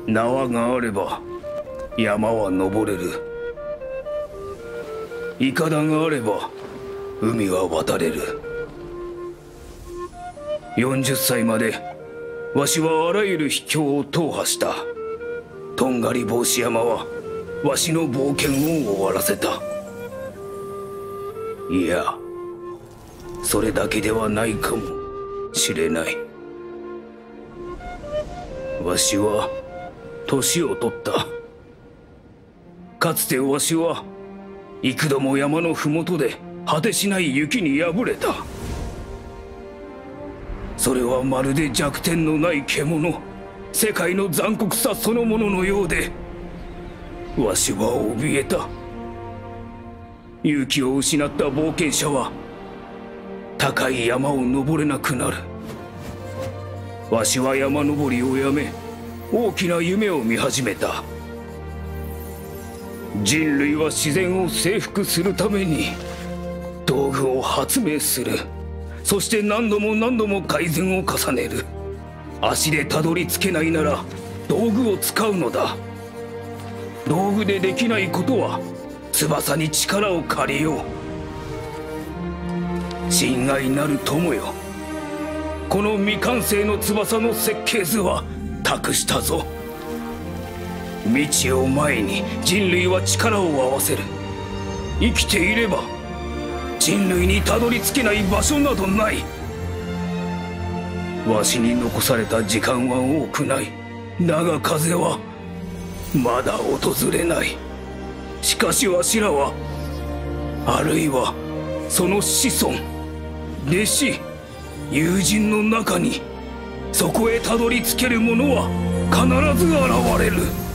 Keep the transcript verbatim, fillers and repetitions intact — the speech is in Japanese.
縄があれば山は登れる。いかだがあれば海は渡れる。よんじゅっさいまでわしはあらゆる秘境を踏破した。とんがり帽子山はわしの冒険を終わらせた。いや、それだけではないかもしれない。わしは年を取った。かつてわしは幾度も山の麓で果てしない雪に敗れた。それはまるで弱点のない獣、世界の残酷さそのもののようで、わしは怯えた。勇気を失った冒険者は高い山を登れなくなる。わしは山登りをやめ、大きな夢を見始めた。人類は自然を征服するために道具を発明する。そして何度も何度も改善を重ねる。足でたどり着けないなら道具を使うのだ。道具でできないことは翼に力を借りよう。親愛なる友よ、この未完成の翼の設計図は託したぞ。未知を前に人類は力を合わせる。生きていれば人類にたどり着けない場所などない。わしに残された時間は多くない。だが風はまだ訪れない。しかしわしらは、あるいはその子孫、弟子、友人の中にそこへたどり着ける者は必ず現れる。